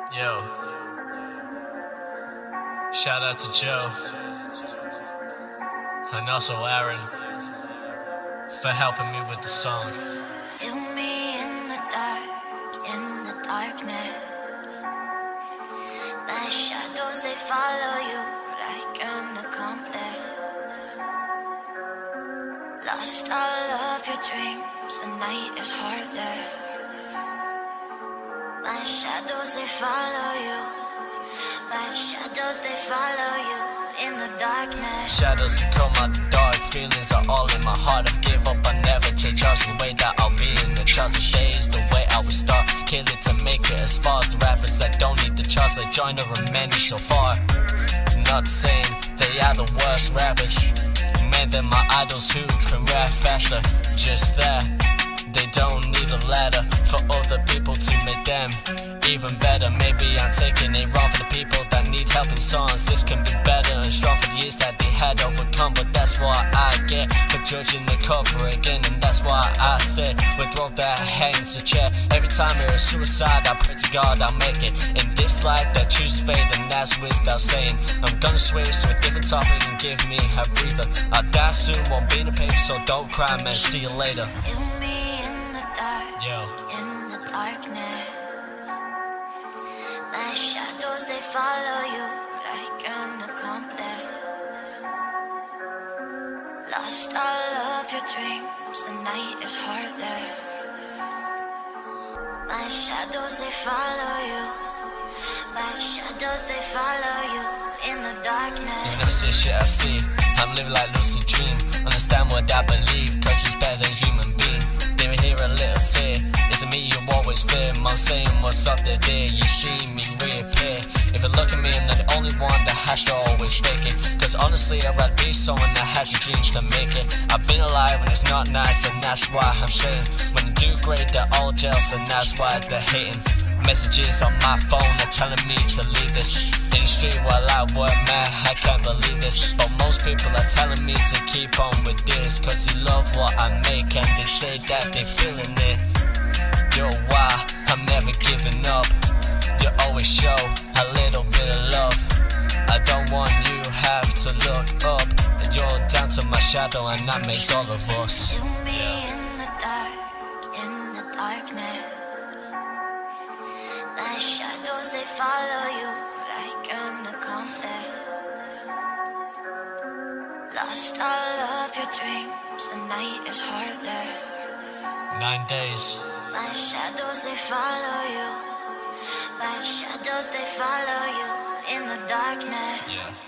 Yo, shout out to Joe and also Aaron for helping me with the song. Feel me in the darkness. My shadows, they follow you like an accomplice. Lost all of your dreams, the night is heartless. My shadows, they follow you. My shadows, they follow you in the darkness. Shadows that come out the dark, feelings are all in my heart. I've give up, I never to trust the way that I'll be in the trust of days, the way I would start. Kill it to make it as far as the rappers that don't need the trust. I join the remaining so far. Not saying they are the worst rappers. Man, they're my idols who can rap faster. Just that they don't need a ladder for other people to make them even better. Maybe I'm taking it wrong for the people that need help in songs. This can be better and strong for the years that they had overcome. But that's what I get for judging the cover again. And that's why I say with rope that hangs a chair. Every time you're a suicide, I pray to God I'll make it. In this life that chooses fate, and that's without saying. I'm gonna switch to a different topic and give me a breather. I'll die soon, won't be in the paper, so don't cry, man, see you later. Feel me in the dark, Yo. in the darkness. My shadows, they follow you like an accomplice. Lost all of your dreams, the night is heartless. My shadows, they follow you. My shadows, they follow you in the darkness. You never see shit I see. I'm living like lucid dream. Understand what I believe, cause it's better than human being. Didn't hear a little tear. Is it me you always fear? I'm saying what's up there, you see me reappear. If you look at me, I'm not the only one that has to always fake it. Cause honestly, I'd rather be someone that has a dream to make it. I've been alive and it's not nice, and that's why I'm saying when you do great, they're all jealous, and that's why they're hating. Messages on my phone are telling me to leave this industry while I work, man, I can't believe this. But most people are telling me to keep on with this, cause they love what I make and they say that they feeling it. Yo, why? I'm never giving up. You always show a little bit of love. I don't want you have to look up. You're down to my shadow and that makes all of us. Feel me in the darkness. My shadows, they follow you like an accomplice. Lost all of your dreams, the night is heartless. 9 days. My shadows, they follow you. My shadows, they follow you in the darkness. Yeah.